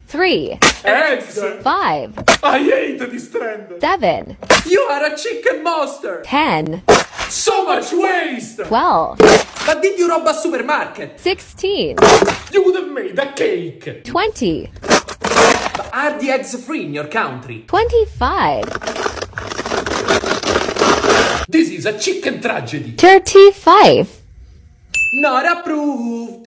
3, Eggs. 5, I hate this trend. 7, You are a chicken monster. 10, So much waste. 12, Ma digli roba al supermarket. 16, You would have made a cake. 20, But are the eggs free in your country? 25, This is a chicken tragedy. 35. Not approved.